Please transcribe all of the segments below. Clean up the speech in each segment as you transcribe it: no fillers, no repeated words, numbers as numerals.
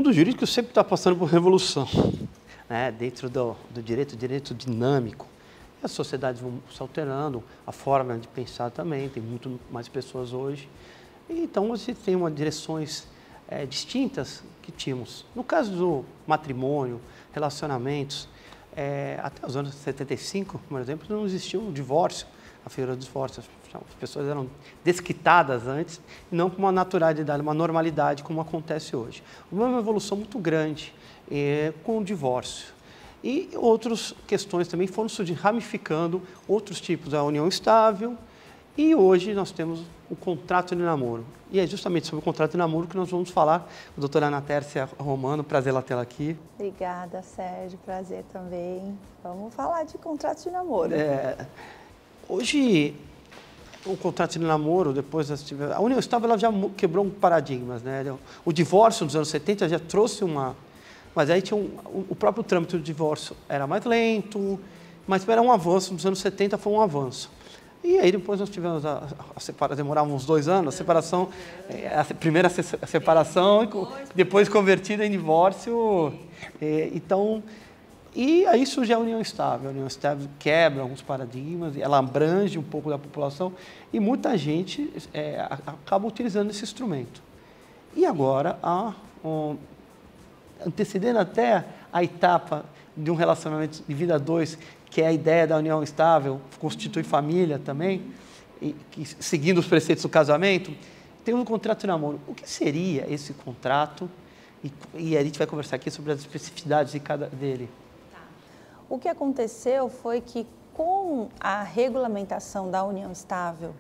mundo jurídico sempre está passando por revolução, né? Dentro do direito dinâmico. As sociedades vão se alterando, a forma de pensar também, tem muito mais pessoas hoje. Então, você tem direções distintas que tínhamos. No caso do matrimônio, relacionamentos, até os anos 75, por exemplo, não existia o divórcio, a figura do divórcio. As pessoas eram desquitadas antes, e não com uma naturalidade, uma normalidade, como acontece hoje. Houve uma evolução muito grande com o divórcio. E outras questões também foram surgindo, ramificando outros tipos, a união estável, e hoje nós temos o contrato de namoro. E é justamente sobre o contrato de namoro que nós vamos falar com a doutora Ana Tércia Romano. Prazer ela tê-la aqui. Obrigada, Sérgio. Prazer também. Vamos falar de contrato de namoro. Hoje, o contrato de namoro, depois a união estável, ela já quebrou paradigmas, né? O divórcio nos anos 70 já trouxe uma... Mas aí tinha o próprio trâmite do divórcio era mais lento, mas era um avanço, nos anos 70 foi um avanço. E aí depois nós tivemos a separação, demorava uns 2 anos, a separação, a primeira separação, depois convertida em divórcio. Então, e aí surge a união estável. A união estável quebra alguns paradigmas, ela abrange um pouco da população e muita gente acaba utilizando esse instrumento. E agora, antecedendo até a etapa de um relacionamento de vida 2, que é a ideia da união estável, constitui família também, seguindo os preceitos do casamento, temos um contrato de namoro. O que seria esse contrato? E a gente vai conversar aqui sobre as especificidades de cada dele. O que aconteceu foi que, com a regulamentação da união estável,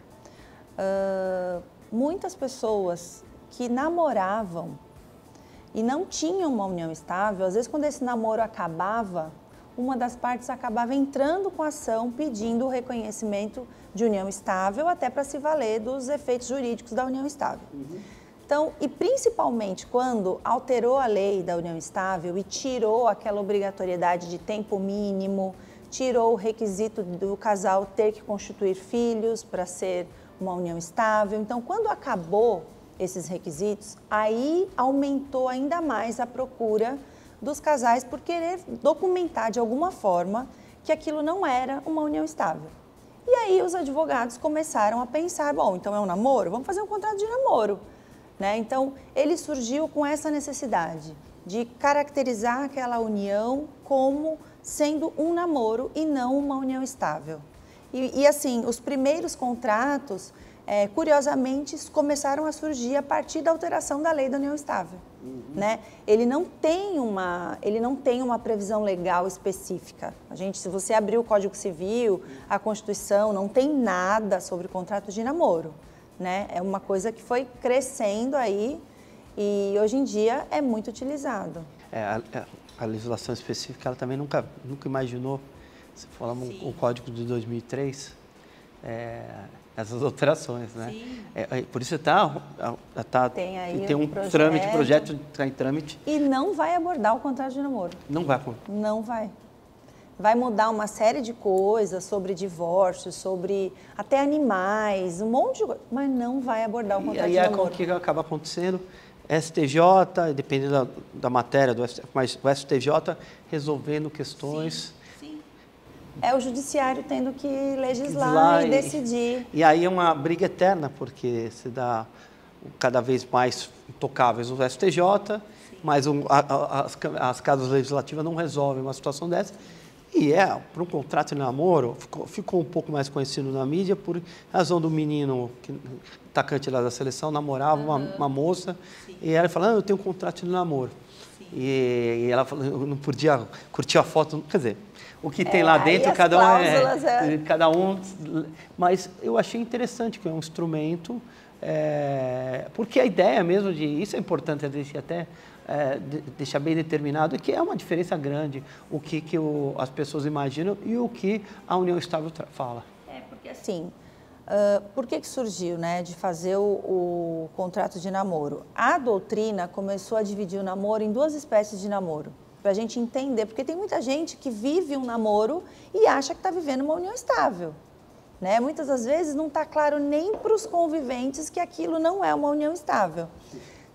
muitas pessoas que namoravam e não tinham uma união estável, às vezes quando esse namoro acabava, uma das partes acabava entrando com a ação pedindo o reconhecimento de união estável, até para se valer dos efeitos jurídicos da união estável. Então, e principalmente quando alterou a lei da união estável e tirou aquela obrigatoriedade de tempo mínimo, tirou o requisito do casal ter que constituir filhos para ser uma união estável. Então, quando acabou esses requisitos, aí aumentou ainda mais a procura dos casais por querer documentar de alguma forma que aquilo não era uma união estável. E aí os advogados começaram a pensar, bom, então é um namoro? Vamos fazer um contrato de namoro, né? Então, ele surgiu com essa necessidade de caracterizar aquela união como sendo um namoro e não uma união estável. E assim, os primeiros contratos, curiosamente, começaram a surgir a partir da alteração da lei da união estável. Né? Ele não tem uma previsão legal específica. Se você abrir o Código Civil, a Constituição, não tem nada sobre contrato de namoro. Né? É uma coisa que foi crescendo aí e hoje em dia é muito utilizado. A legislação específica, ela também nunca imaginou, se falamos o Código de 2003, essas alterações, né? Por isso tem um projeto está em trâmite. E não vai abordar o contrato de namoro. Não vai. Não vai. Vai mudar uma série de coisas sobre divórcio, sobre até animais, um monte de coisa, mas não vai abordar o contrato de namoro. O que acaba acontecendo? STJ, dependendo da matéria do STJ, mas o STJ resolvendo questões. É o judiciário tendo que legislar e decidir. E aí é uma briga eterna, porque se dá cada vez mais intocáveis o STJ, mas as casas legislativas não resolvem uma situação dessa. E para um contrato de namoro, ficou um pouco mais conhecido na mídia por razão do menino, atacante lá da seleção, namorava uma moça, e ela falou, eu tenho um contrato de namoro. E ela falou, eu não podia curtir a foto, quer dizer, o que tem lá dentro, cada um. Mas eu achei interessante que é um instrumento, porque a ideia mesmo isso é importante até deixar bem determinado, que é uma diferença grande o que as pessoas imaginam e o que a união estável fala. Porque assim, por que surgiu, né, de fazer o contrato de namoro? A doutrina começou a dividir o namoro em 2 espécies de namoro, para a gente entender, porque tem muita gente que vive um namoro e acha que está vivendo uma união estável. Né? Muitas das vezes não está claro nem para os conviventes que aquilo não é uma união estável.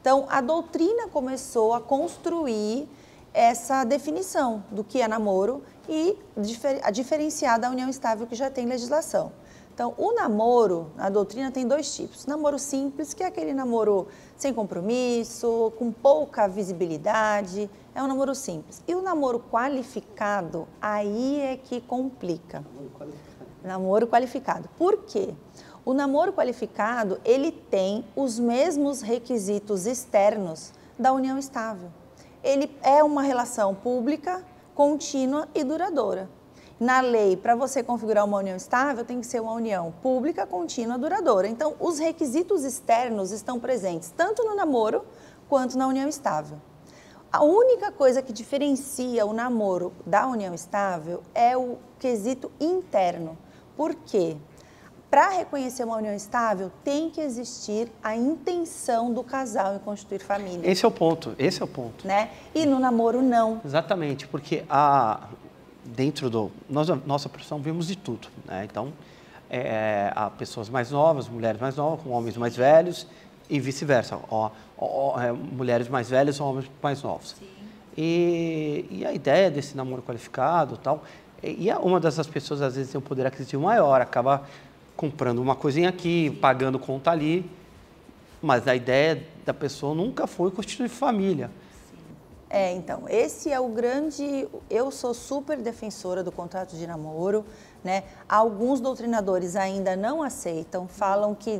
Então, a doutrina começou a construir essa definição do que é namoro e a diferenciar da união estável que já tem legislação. Então, o namoro, a doutrina tem dois tipos. Namoro simples, que é aquele namoro sem compromisso, com pouca visibilidade, é um namoro simples. E o namoro qualificado, aí é que complica. Namoro qualificado. Por quê? O namoro qualificado, ele tem os mesmos requisitos externos da união estável. Ele é uma relação pública, contínua e duradoura. Na lei, para você configurar uma união estável, tem que ser uma união pública, contínua, duradoura. Então, os requisitos externos estão presentes tanto no namoro quanto na união estável. A única coisa que diferencia o namoro da união estável é o quesito interno. Por quê? Para reconhecer uma união estável, tem que existir a intenção do casal em constituir família. Esse é o ponto. Né? E no namoro, não. Exatamente, porque dentro nossa profissão vemos de tudo, né? Então, há pessoas mais novas, mulheres mais novas, com homens mais velhos e vice-versa, mulheres mais velhas com homens mais novos. Sim. E a ideia desse namoro qualificado, tal, e uma dessas pessoas às vezes tem um poder aquisitivo maior, acaba comprando uma coisinha aqui, pagando conta ali, mas a ideia da pessoa nunca foi constituir família. Então, esse é o grande... Eu sou super defensora do contrato de namoro, né? Alguns doutrinadores ainda não aceitam, falam que,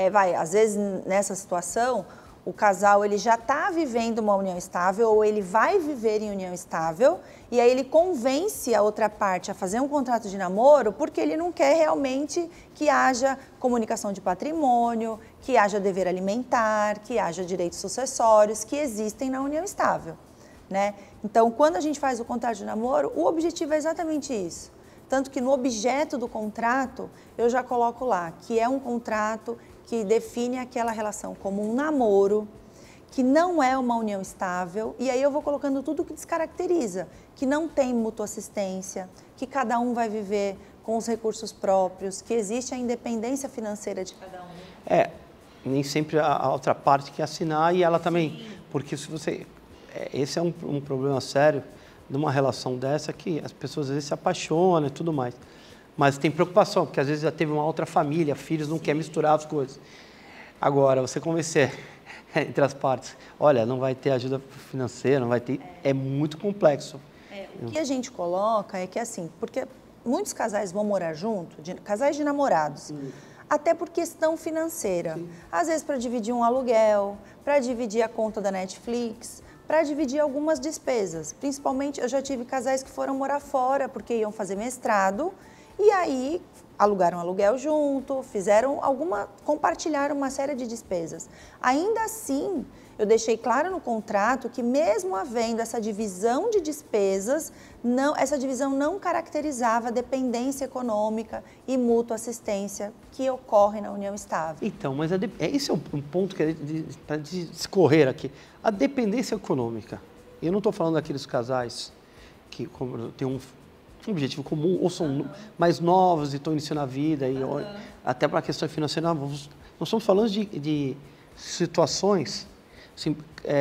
às vezes nessa situação, o casal ele já está vivendo uma união estável ou ele vai viver em união estável e aí ele convence a outra parte a fazer um contrato de namoro porque ele não quer realmente que haja comunicação de patrimônio, que haja dever alimentar, que haja direitos sucessórios que existem na união estável. Né? Então, quando a gente faz o contrato de namoro, o objetivo é exatamente isso. Tanto que no objeto do contrato, eu já coloco lá que é um contrato que define aquela relação como um namoro, que não é uma união estável, e aí eu vou colocando tudo que descaracteriza, que não tem mútua assistência, que cada um vai viver com os recursos próprios, que existe a independência financeira de cada um. Nem sempre a outra parte quer assinar e ela também, sim. Porque se você... Esse é um problema sério de uma relação dessa que as pessoas às vezes se apaixonam e tudo mais. Mas tem preocupação, porque às vezes já teve uma outra família, filhos, não quer misturar as coisas. Agora, você convencer entre as partes, olha, não vai ter ajuda financeira, não vai ter... É muito complexo. O que a gente coloca é que assim, porque muitos casais vão morar junto, casais de namorados, até por questão financeira. Sim. Às vezes para dividir um aluguel, para dividir a conta da Netflix, para dividir algumas despesas. Principalmente, eu já tive casais que foram morar fora porque iam fazer mestrado e aí alugaram um aluguel junto, compartilharam uma série de despesas. Ainda assim, eu deixei claro no contrato que mesmo havendo essa divisão de despesas, essa divisão não caracterizava a dependência econômica e mútua assistência que ocorre na união estável. Então, mas esse é um ponto que para discorrer aqui. A dependência econômica. Eu não estou falando daqueles casais que têm um objetivo comum ou são mais novos e estão iniciando a vida, e até para a questão financeira. Nós estamos falando de situações assim,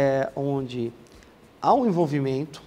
onde há um envolvimento,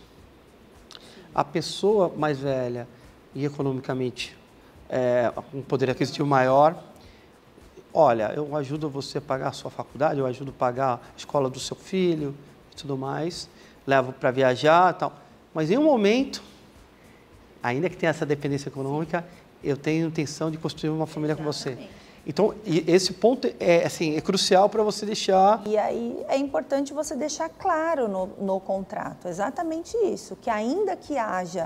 a pessoa mais velha e economicamente com um poder aquisitivo maior, olha, eu ajudo você a pagar a sua faculdade, eu ajudo a pagar a escola do seu filho e tudo mais, levo para viajar e tal. Mas em um momento, ainda que tenha essa dependência econômica, eu tenho intenção de construir uma família com você. Então, esse ponto é crucial para você deixar... E aí é importante você deixar claro no contrato, exatamente isso, que ainda que haja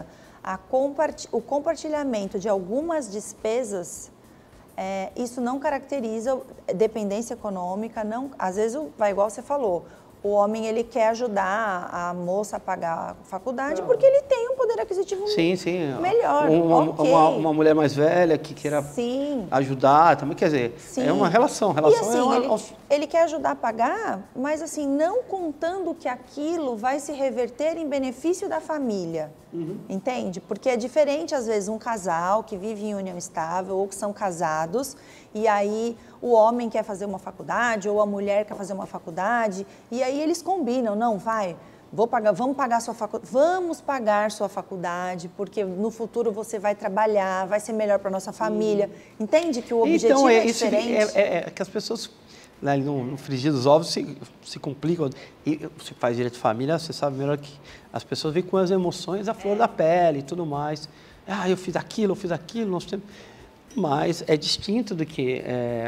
o compartilhamento de algumas despesas, isso não caracteriza dependência econômica, não, às vezes vai igual você falou, o homem ele quer ajudar a moça a pagar a faculdade porque ele tem um poder poder aquisitivo sim. melhor. Uma mulher mais velha que queira ajudar, também quer dizer, é uma relação. E assim, ele quer ajudar a pagar, mas assim, não contando que aquilo vai se reverter em benefício da família. Entende? Porque é diferente, às vezes, um casal que vive em união estável ou que são casados, e aí o homem quer fazer uma faculdade ou a mulher quer fazer uma faculdade, e aí eles combinam, não, vamos pagar sua faculdade, porque no futuro você vai trabalhar, vai ser melhor para nossa família. Entende que o objetivo é diferente? É que as pessoas, né, no frigir dos ovos, se complicam. E você faz direito de família, você sabe melhor que as pessoas vêm com as emoções à flor da pele e tudo mais. Eu fiz aquilo, nós temos... Mas é distinto do que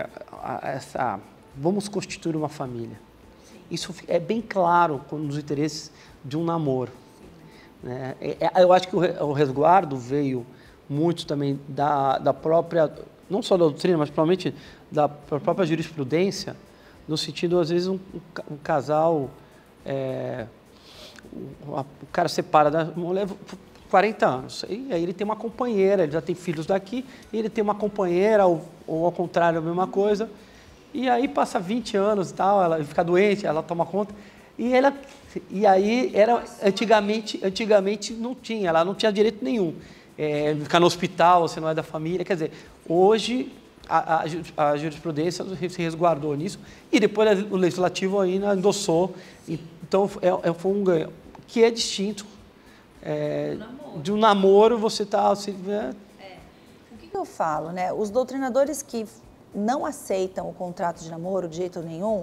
vamos constituir uma família. Isso é bem claro nos interesses de um namoro. Né? Eu acho que o resguardo veio muito também da própria, não só da doutrina, mas provavelmente da própria jurisprudência, no sentido, às vezes, um casal, o cara separa da mulher por 40 anos, e aí ele tem uma companheira, ele já tem filhos daqui, e ele tem uma companheira, ou ao contrário, a mesma coisa, e aí passa 20 anos e tal, ela fica doente, ela toma conta, e aí antigamente não tinha, ela não tinha direito nenhum, ficar no hospital, você não é da família, quer dizer, hoje a jurisprudência se resguardou nisso, e depois o legislativo ainda endossou, então foi um ganho, que é distinto de um namoro, você está... Assim, O que eu falo, né? Os doutrinadores que não aceitam o contrato de namoro de jeito nenhum,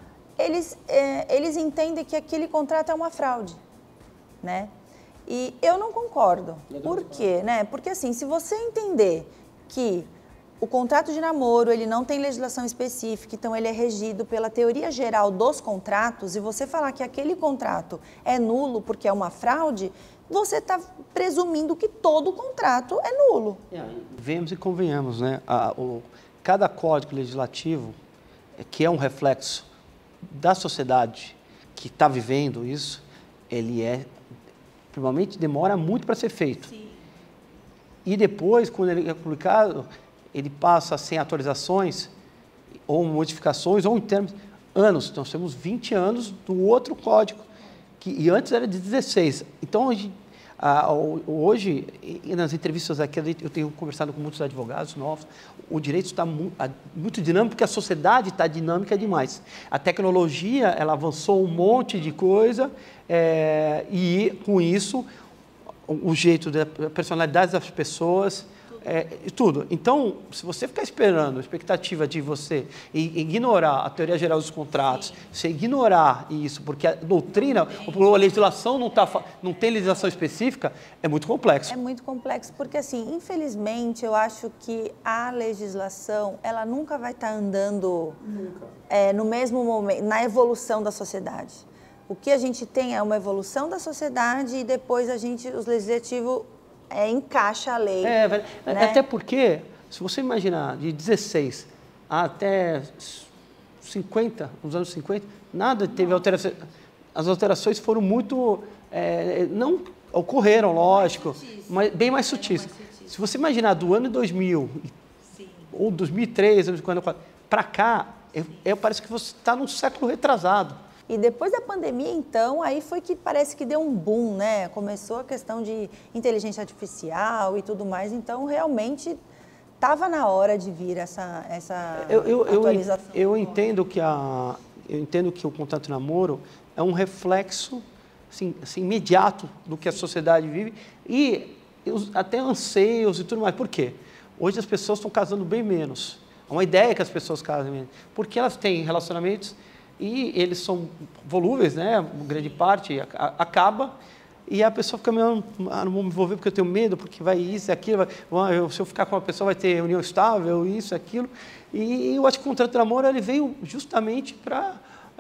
eles entendem que aquele contrato é uma fraude, né? E eu não concordo. Por quê? Né? Porque assim, se você entender que o contrato de namoro, ele não tem legislação específica, então ele é regido pela teoria geral dos contratos, e você falar que aquele contrato é nulo porque é uma fraude, você está presumindo que todo contrato é nulo. Vemos e convenhamos, né? Cada código legislativo, que é um reflexo da sociedade que está vivendo isso, ele provavelmente demora muito para ser feito. Sim. E depois, quando ele é publicado, ele passa sem atualizações, ou modificações, ou em termos, anos. Nós temos 20 anos do outro código, e antes era de 16. Então, hoje, nas entrevistas aqui, eu tenho conversado com muitos advogados novos, o direito está muito dinâmico, porque a sociedade está dinâmica demais. A tecnologia, ela avançou um monte de coisa, e com isso, o jeito, a personalidade das pessoas, tudo. Então, se você ficar esperando a expectativa de você ignorar a teoria geral dos contratos, você ignorar isso, porque a doutrina, a legislação não tem legislação específica, é muito complexo. É muito complexo, porque assim, infelizmente, eu acho que a legislação, ela nunca vai estar andando no mesmo momento, na evolução da sociedade. O que a gente tem é uma evolução da sociedade e depois os legislativos encaixa a lei. Né? Até porque, se você imaginar, de 16 até 50, nos anos 50, nada teve alteração. As alterações foram muito... não ocorreram, lógico, mas bem mais sutis. Se você imaginar do ano 2000, ou 2003, para cá, parece que você está num século retrasado. E depois da pandemia, então, aí foi que parece que deu um boom, né? Começou a questão de inteligência artificial e tudo mais, então realmente estava na hora de vir essa atualização. Eu entendo que o contrato de namoro é um reflexo assim, imediato do que a sociedade vive e até anseios e tudo mais. Por quê? Hoje as pessoas estão casando bem menos. É uma ideia que as pessoas casam menos, porque elas têm relacionamentos e eles são volúveis, né? Grande parte acaba e a pessoa fica meio, não vou me envolver porque eu tenho medo, porque vai isso e aquilo, se eu ficar com uma pessoa vai ter união estável, isso e aquilo. E eu acho que o contrato de namoro ele veio justamente para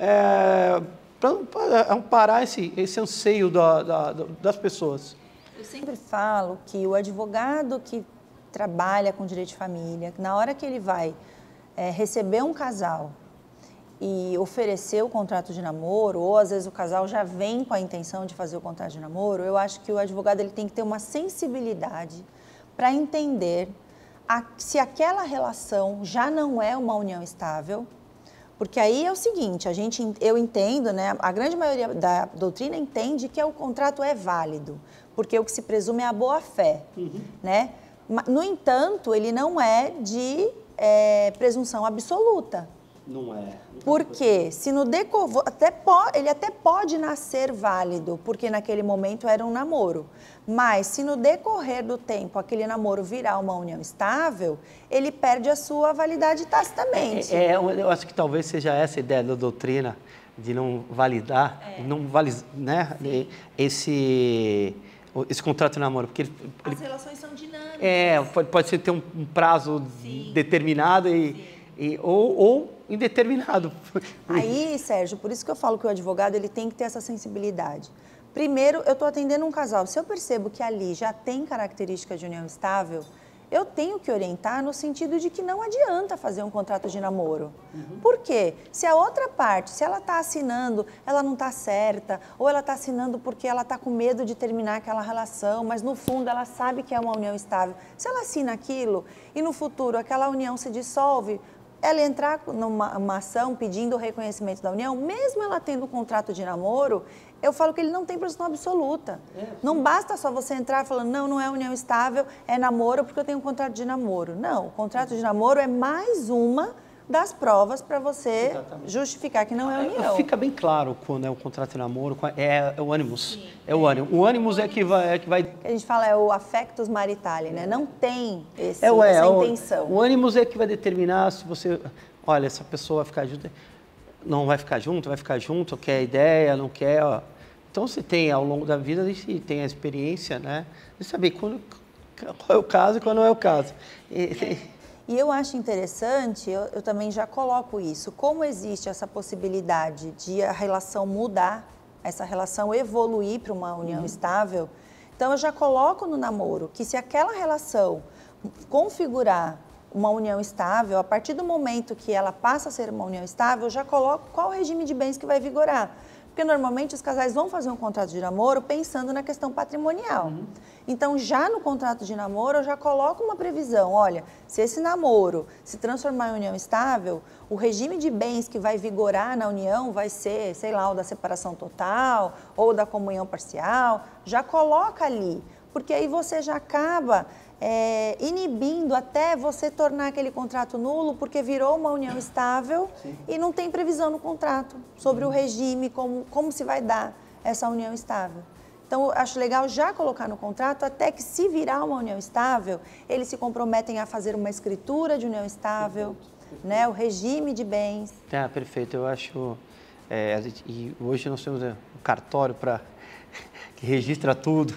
amparar esse anseio das pessoas. Eu sempre falo que o advogado que trabalha com direito de família, na hora que ele vai receber um casal, e oferecer o contrato de namoro, ou às vezes o casal já vem com a intenção de fazer o contrato de namoro, eu acho que o advogado ele tem que ter uma sensibilidade para entender se aquela relação já não é uma união estável, porque aí é o seguinte, eu entendo, né, a grande maioria da doutrina entende que o contrato é válido, porque o que se presume é a boa-fé, né? No entanto, ele não é de presunção absoluta. Não é. Porque se no decorrer, ele até pode nascer válido, porque naquele momento era um namoro. Mas se no decorrer do tempo aquele namoro virar uma união estável, ele perde a sua validade tacitamente. Eu acho que talvez seja essa a ideia da doutrina, de não validar, né, esse contrato de namoro. Porque as relações são dinâmicas. Pode ser ter um prazo determinado ou indeterminado. Aí, Sérgio, por isso que eu falo que o advogado ele tem que ter essa sensibilidade. Primeiro, eu estou atendendo um casal. Se eu percebo que ali já tem característica de união estável, eu tenho que orientar no sentido de que não adianta fazer um contrato de namoro. Por quê? Se a outra parte, se ela está assinando, ela não está certa, ou ela está assinando porque ela está com medo de terminar aquela relação, mas no fundo ela sabe que é uma união estável. Se ela assina aquilo e no futuro aquela união se dissolve, ela entrar numa ação pedindo o reconhecimento da união, mesmo ela tendo um contrato de namoro, eu falo que ele não tem presunção absoluta. Não basta só você entrar falando, não é união estável, é namoro porque eu tenho um contrato de namoro. Não, o contrato de namoro é mais uma das provas para você justificar que não é união. Fica bem claro quando é o contrato de namoro, é o ânimos. É o ânimo. O ânimos é que vai... A gente fala é o affectus maritale, né? Não tem essa intenção. O ânimos é que vai determinar se você... Olha, essa pessoa vai ficar junto... Não vai ficar junto, quer ideia, não quer... Ó. Então, você tem, ao longo da vida, a gente tem a experiência, né? De saber qual é o caso e qual não é o caso. E eu acho interessante, eu também já coloco isso, como existe essa possibilidade de a relação mudar, essa relação evoluir para uma união estável, então eu já coloco no namoro que se aquela relação configurar uma união estável, a partir do momento que ela passa a ser uma união estável, eu já coloco qual o regime de bens que vai vigorar. Porque normalmente os casais vão fazer um contrato de namoro pensando na questão patrimonial. Então, já no contrato de namoro, eu já coloco uma previsão. Olha, se esse namoro se transformar em união estável, o regime de bens que vai vigorar na união vai ser, sei lá, o da separação total ou da comunhão parcial. Já coloca ali, porque aí você já acaba inibindo até você tornar aquele contrato nulo, porque virou uma união estável e não tem previsão no contrato sobre o regime, como se vai dar essa união estável. Então, eu acho legal já colocar no contrato até que se virar uma união estável, eles se comprometem a fazer uma escritura de união estável, né, o regime de bens. Perfeito. Eu acho... e hoje nós temos um cartório que registra tudo,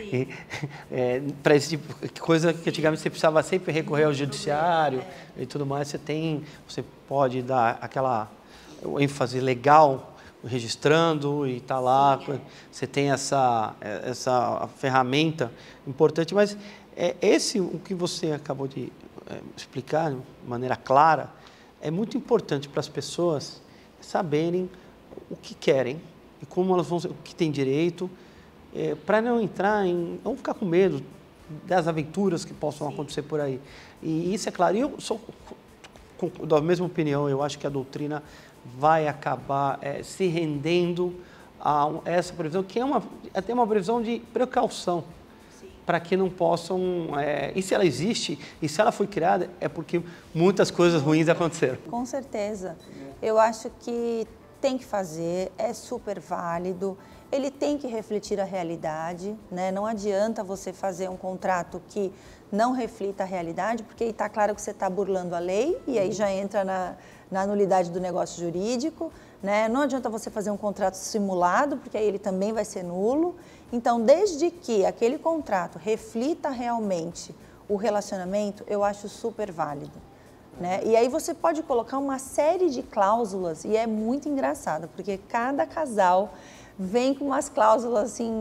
para esse tipo de coisa que antigamente você precisava sempre recorrer ao judiciário e tudo mais, você pode dar aquela ênfase legal registrando e está lá, você tem essa ferramenta importante, mas o que você acabou de explicar de maneira clara, é muito importante para as pessoas saberem o que querem e como elas vão, o que tem direito, para não não ficar com medo das aventuras que possam acontecer por aí. E isso é claro. E eu sou da mesma opinião, eu acho que a doutrina vai acabar se rendendo a essa previsão, que é até uma previsão de precaução, para que não possam... e se ela existe, e se ela foi criada, é porque muitas coisas ruins aconteceram. Com certeza. Eu acho que tem que fazer, é super válido, ele tem que refletir a realidade, né? Não adianta você fazer um contrato que não reflita a realidade, porque aí está claro que você está burlando a lei, e aí já entra na nulidade do negócio jurídico, né? Não adianta você fazer um contrato simulado, porque aí ele também vai ser nulo. Então, desde que aquele contrato reflita realmente o relacionamento, eu acho super válido. Né? E aí você pode colocar uma série de cláusulas, e é muito engraçado, porque cada casal vem com umas cláusulas assim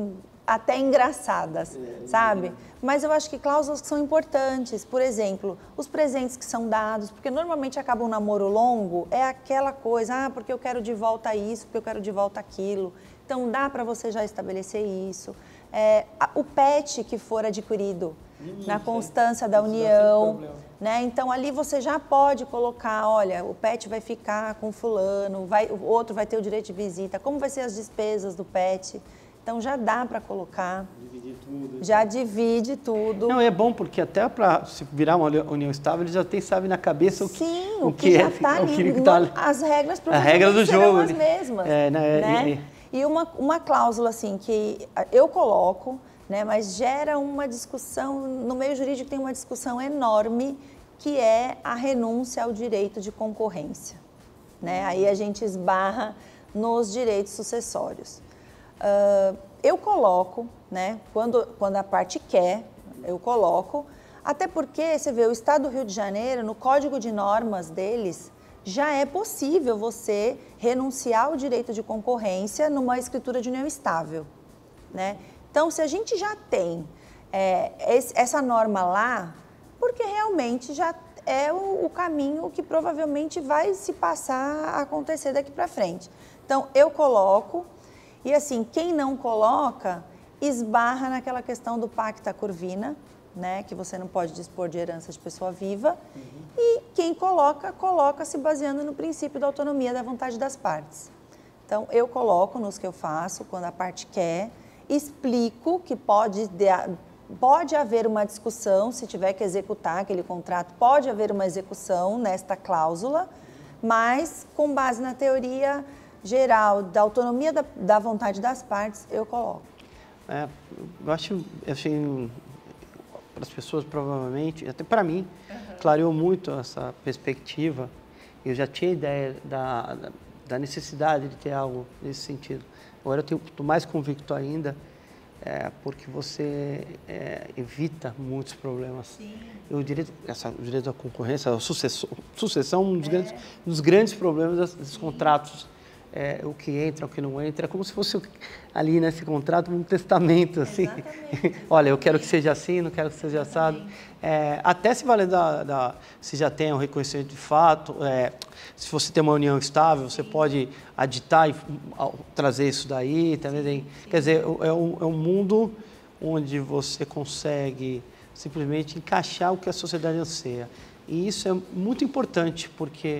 até engraçadas, sabe? Mas eu acho que cláusulas que são importantes, por exemplo, os presentes que são dados, porque normalmente acaba um namoro longo, é aquela coisa, porque eu quero de volta isso, porque eu quero de volta aquilo. Então dá para você já estabelecer isso. O pet que for adquirido na constância da união, né? Então ali você já pode colocar, olha, o pet vai ficar com fulano, o outro vai ter o direito de visita, como vai ser as despesas do pet. Então já dá para colocar. Dividir tudo. Já divide tudo. Não, é bom porque até para se virar uma união estável, ele já tem, sabe, na cabeça o que já está ali. As regras provavelmente serão as mesmas. Né? E uma cláusula assim que eu coloco, né, mas gera uma discussão, no meio jurídico tem uma discussão enorme, que é a renúncia ao direito de concorrência. Né? Aí a gente esbarra nos direitos sucessórios. Eu coloco, né, quando a parte quer, eu coloco, até porque, você vê, o Estado do Rio de Janeiro, no Código de Normas deles, já é possível você renunciar ao direito de concorrência numa escritura de união estável, né? Então, se a gente já tem essa norma lá, porque realmente já é o caminho que provavelmente vai se passar a acontecer daqui para frente. Então, eu coloco. E assim, quem não coloca, esbarra naquela questão do pacta curvina, né, que você não pode dispor de herança de pessoa viva. E quem coloca, coloca se baseando no princípio da autonomia da vontade das partes. Então, eu coloco nos que eu faço, quando a parte quer, explico que pode haver uma discussão, se tiver que executar aquele contrato, pode haver uma execução nesta cláusula, mas com base na teoria geral, da autonomia da vontade das partes, eu coloco. Eu acho, assim, para as pessoas provavelmente, até para mim, clareou muito essa perspectiva. Eu já tinha ideia da necessidade de ter algo nesse sentido. Agora eu estou mais convicto ainda, porque você evita muitos problemas. Sim. O direito da concorrência, a sucessão, um dos grandes problemas dos contratos. O que entra, o que não entra, é como se fosse ali nesse contrato um testamento, assim. Olha, eu quero que seja assim, não quero que seja assado. Até se valer se já tem um reconhecimento de fato, se você tem uma união estável, você pode aditar e trazer isso daí, também. Quer dizer, é um mundo onde você consegue simplesmente encaixar o que a sociedade anseia. E isso é muito importante, porque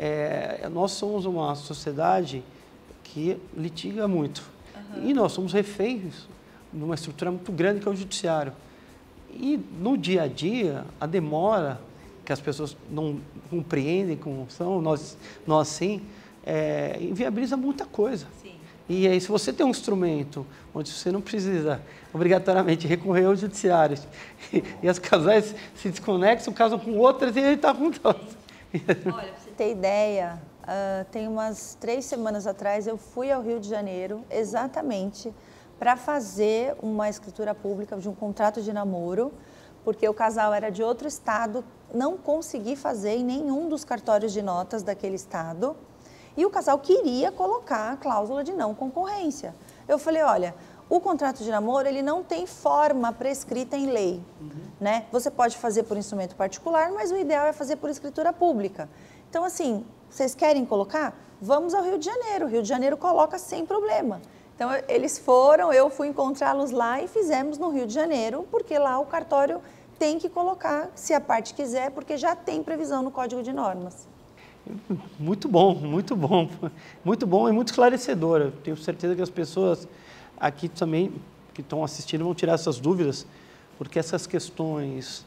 nós somos uma sociedade que litiga muito. E nós somos reféns de uma estrutura muito grande que é o judiciário. E no dia a dia, a demora que as pessoas não compreendem como são, nós sim, inviabiliza muita coisa. Sim. E aí, se você tem um instrumento onde você não precisa obrigatoriamente recorrer ao judiciário e as casais se desconectam, casam com outras e ele está com todos. Olha, para você ter ideia, tem umas 3 semanas atrás eu fui ao Rio de Janeiro exatamente para fazer uma escritura pública de um contrato de namoro, porque o casal era de outro estado, não consegui fazer em nenhum dos cartórios de notas daquele estado. E o casal queria colocar a cláusula de não concorrência. Eu falei, olha, o contrato de namoro ele não tem forma prescrita em lei. Né? Você pode fazer por instrumento particular, mas o ideal é fazer por escritura pública. Então, assim, vocês querem colocar? Vamos ao Rio de Janeiro. O Rio de Janeiro coloca sem problema. Então, eles foram, eu fui encontrá-los lá e fizemos no Rio de Janeiro, porque lá o cartório tem que colocar, se a parte quiser, porque já tem previsão no Código de Normas. Muito bom, muito bom. Muito bom e muito esclarecedor. Eu tenho certeza que as pessoas aqui também, que estão assistindo, vão tirar essas dúvidas, porque essas questões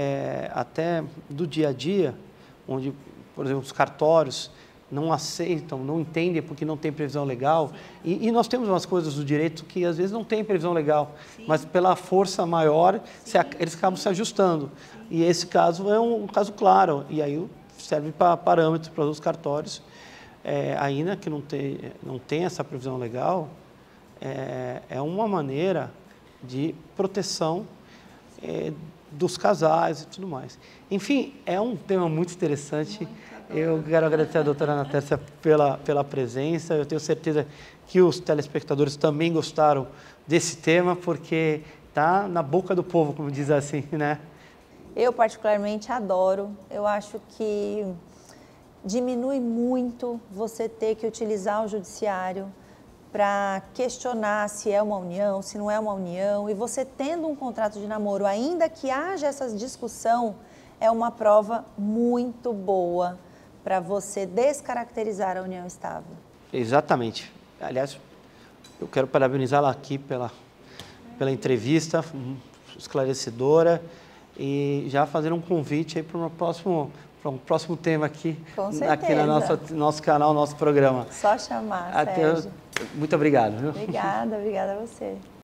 até do dia a dia, onde, por exemplo, os cartórios não aceitam, não entendem porque não tem previsão legal. E nós temos umas coisas do direito que às vezes não tem previsão legal, sim, mas pela força maior, eles acabam se ajustando. Sim. E esse caso é um caso claro, e aí serve para parâmetros para os cartórios, ainda que não tem essa previsão legal, é uma maneira de proteção dos casais e tudo mais. Enfim, é um tema muito interessante. Eu quero agradecer a doutora Ana Tércia pela presença. Eu tenho certeza que os telespectadores também gostaram desse tema, porque está na boca do povo, como diz assim, né? Eu particularmente adoro. Eu acho que diminui muito você ter que utilizar o judiciário para questionar se é uma união, se não é uma união. E você tendo um contrato de namoro, ainda que haja essa discussão, é uma prova muito boa para você descaracterizar a união estável. Exatamente. Aliás, eu quero parabenizá-la aqui pela entrevista esclarecedora e já fazer um convite aí para um próximo tema aqui no nosso canal, nosso programa. Só chamar, Sérgio. Muito obrigado. Viu? Obrigada a você.